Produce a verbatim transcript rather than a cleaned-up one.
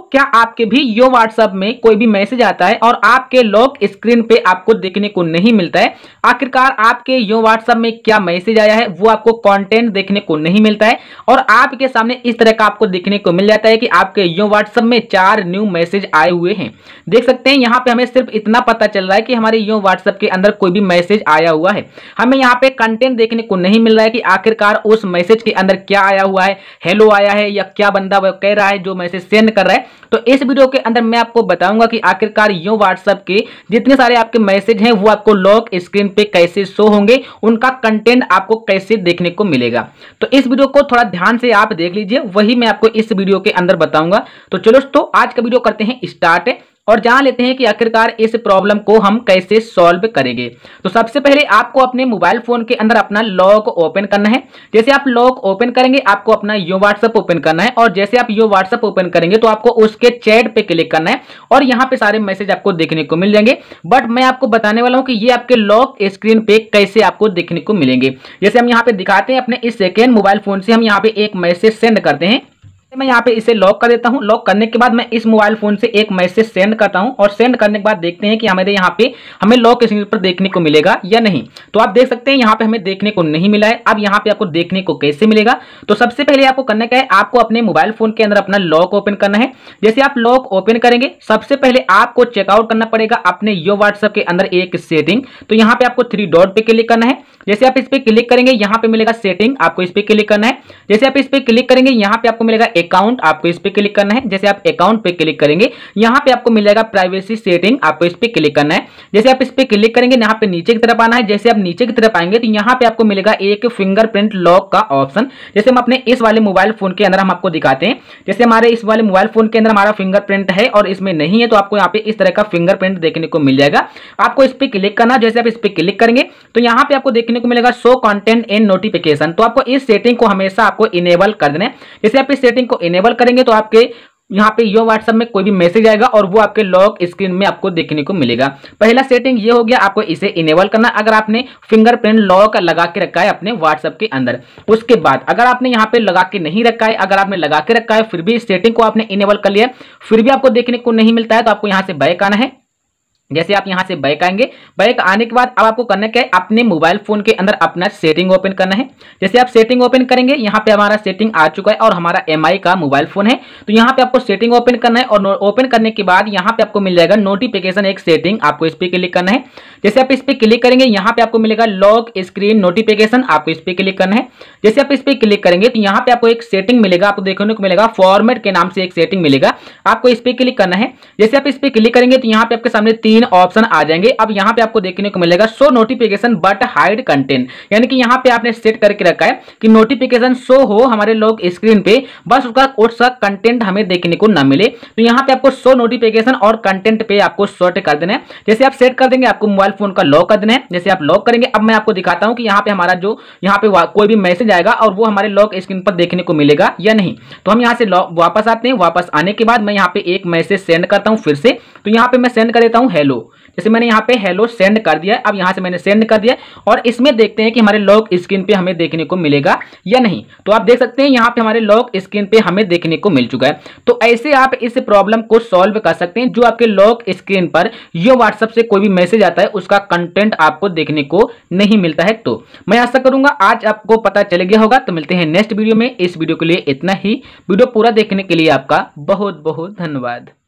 क्या आपके भी यो व्हाट्सएप में कोई भी मैसेज आता है और आपके लॉक स्क्रीन पे आपको देखने को नहीं मिलता है? आखिरकार आपके यो व्हाट्सएप में क्या मैसेज आया है वो आपको कंटेंट देखने को नहीं मिलता है और आपके सामने इस तरह का आपको देखने को मिल जाता है कि आपके यो व्हाट्सएप में चार न्यू मैसेज आए हुए हैं। देख सकते हैं यहाँ पे हमें सिर्फ इतना पता चल रहा है कि हमारे यो व्हाट्सएप के अंदर कोई भी मैसेज आया हुआ है। हमें यहाँ पे कंटेंट देखने को नहीं मिल रहा है कि आखिरकार उस मैसेज के अंदर क्या आया हुआ है, हेलो आया है या क्या बंदा वो कह रहा है जो मैसेज सेंड कर रहा है। तो इस वीडियो के अंदर मैं आपको बताऊंगा कि आखिरकार यो व्हाट्सएप के जितने सारे आपके मैसेज हैं वो आपको लॉक स्क्रीन पे कैसे शो होंगे, उनका कंटेंट आपको कैसे देखने को मिलेगा। तो इस वीडियो को थोड़ा ध्यान से आप देख लीजिए, वही मैं आपको इस वीडियो के अंदर बताऊंगा। तो चलो दोस्तों आज का वीडियो करते हैं स्टार्ट और जान लेते हैं कि आखिरकार इस प्रॉब्लम को हम कैसे सॉल्व करेंगे। तो सबसे पहले आपको अपने मोबाइल फोन के अंदर अपना लॉक ओपन करना है। जैसे आप लॉक ओपन करेंगे आपको अपना यो व्हाट्सएप ओपन करना है और जैसे आप यो व्हाट्सएप ओपन करेंगे तो आपको उसके चैट पे क्लिक करना है और यहाँ पे सारे मैसेज आपको देखने को मिल जाएंगे। बट मैं आपको बताने वाला हूँ कि ये आपके लॉक स्क्रीन पे कैसे आपको देखने को मिलेंगे। जैसे हम यहाँ पे दिखाते हैं अपने इस सेकेंड मोबाइल फोन से हम यहाँ पे एक मैसेज सेंड करते हैं। मैं यहाँ पे इसे लॉक कर देता हूँ। लॉक करने के बाद मैं इस मोबाइल फोन से एक मैसेज सेंड करता हूँ और सेंड करने के बाद देखते हैं कि हमारे यहाँ पे हमें लॉक स्क्रीन पर देखने को मिलेगा या नहीं। तो आप देख सकते हैं यहाँ पे हमें देखने को नहीं मिला है। अब यहाँ पे आपको देखने को कैसे मिलेगा? तो सबसे पहले आपको करना क्या है, आपको अपने मोबाइल फोन के अंदर अपना लॉक ओपन करना है। जैसे आप लॉक ओपन करेंगे सबसे पहले आपको चेकआउट करना पड़ेगा अपने यो व्हाट्सएप के अंदर एक सेटिंग। तो यहाँ पे आपको थ्री डॉट पे क्लिक करना है। जैसे आप इस पे क्लिक करेंगे यहाँ पे मिलेगा सेटिंग, आपको इस पे क्लिक करना है। जैसे आप इस पे क्लिक करेंगे यहाँ पे आपको मिलेगा अकाउंट, आपको इस पे क्लिक करना है। जैसे आप अकाउंट पे क्लिक करेंगे यहाँ पे आपको मिल जाएगा प्राइवेसी सेटिंग, आपको इस पे क्लिक करना है। जैसे आप इस पे क्लिक करेंगे यहाँ पे नीचे की तरफ आना है। जैसे आप नीचे की तरफ आएंगे तो यहाँ पे आपको मिलेगा एक फिंगरप्रिंट लॉक का ऑप्शन। जैसे हम अपने इस वाले मोबाइल फोन के अंदर हम आपको दिखाते हैं। जैसे हमारे इस वाले मोबाइल फोन के अंदर हमारा फिंगरप्रिंट है और इसमें नहीं है तो आपको यहाँ पे इस तरह का फिंगरप्रिंट देखने को मिल जाएगा। आपको इस पे क्लिक करना। जैसे आप इस पे क्लिक करेंगे तो यहाँ पे आपको देखने को मिलेगा शो कंटेंट एंड नोटिफिकेशन। तो आपको इस सेटिंग को हमेशा आपको इनेबल कर देना है। जैसे आप इस सेटिंग को इनेबल करेंगे तो आपके यहाँ पे यो व्हाट्सएप में कोई भी मैसेज आएगा और वो आपके लॉक स्क्रीन में आपको देखने को मिलेगा। पहला सेटिंग ये हो गया, आपको इसे इनेबल करना अगर आपने फिंगरप्रिंट लॉक लगा के रखा है अपने व्हाट्सएप के अंदर। उसके बाद अगर आपने यहाँ पे लगा के नहीं रखा है, अगर आपने लगा के रखा है फिर भी इस सेटिंग को आपने इनेबल कर लिया फिर भी आपको देखने को नहीं मिलता है तो आपको यहाँ से बैक आना है। जैसे आप यहां से बैक आएंगे, बैक आने के बाद अब आपको करना क्या है, अपने मोबाइल फोन के अंदर अपना सेटिंग ओपन करना है। जैसे आप सेटिंग ओपन करेंगे यहाँ पे हमारा सेटिंग आ चुका है और हमारा एमआई का मोबाइल फोन है तो यहाँ पे आपको सेटिंग ओपन करना है और ओपन करने के बाद यहाँ पे आपको मिल जाएगा नोटिफिकेशन एक सेटिंग, आपको इस पे क्लिक करना है। जैसे आप इस पे क्लिक करेंगे यहाँ पे आपको मिलेगा लॉक स्क्रीन नोटिफिकेशन, आपको इस पे क्लिक करना है। जैसे आप इस पे क्लिक करेंगे तो यहाँ पे आपको एक सेटिंग मिलेगा, आपको देखने को मिलेगा फॉर्मेट के नाम से एक सेटिंग मिलेगा, आपको इस पे क्लिक करना है। जैसे आप इस पे क्लिक करेंगे तो यहाँ पे आपके सामने तीन ऑप्शन आ जाएंगे। अब यहाँ पे आपको देखने को मिलेगा show notification but hide content, यानी कि यहाँ पे आपने सेट करके रखा है कि नोटिफिकेशन शो हो हमारे लॉक स्क्रीन पे, बस उसका उसका कंटेंट हमें देखने को ना मिले। तो यहाँ पे आपको शो नोटिफिकेशन और कंटेंट पे आपको सेट कर देना है। जैसे आप सेट कर देंगे आपको मोबाइल फोन का लॉक कर देना है। जैसे आप लॉक करेंगे अब मैं आपको दिखाता हूँ कि यहाँ पे हमारा जो यहाँ पे कोई भी मैसेज आएगा और वो हमारे लॉक स्क्रीन पर देखने को मिलेगा या नहीं। तो हम यहाँ से वापस आते हैं। वापस आने के बाद मैं यहाँ पे एक मैसेज सेंड करता हूँ फिर से। तो यहाँ पे मैं सेंड कर देता हूँ हेलो। जैसे मैंने यहाँ पे हेलो सेंड कर दिया है। अब यहाँ से मैंने सेंड कर दिया और इसमें देखते हैं कि हमारे लॉक स्क्रीन पे हमें देखने को मिलेगा या नहीं। तो आप देख सकते हैं यहाँ पे हमारे लॉक स्क्रीन पे हमें देखने को मिल चुका है। तो ऐसे आप इस प्रॉब्लम को सॉल्व कर सकते हैं। जो आपके लॉक स्क्रीन पर यो व्हाट्सएप से कोई भी मैसेज आता है उसका कंटेंट आपको देखने को नहीं मिलता है। तो मैं आशा करूंगा आज आपको पता चल गया होगा। तो मिलते हैं नेक्स्ट वीडियो में। इस वीडियो के लिए इतना ही। वीडियो पूरा देखने के लिए आपका बहुत बहुत धन्यवाद।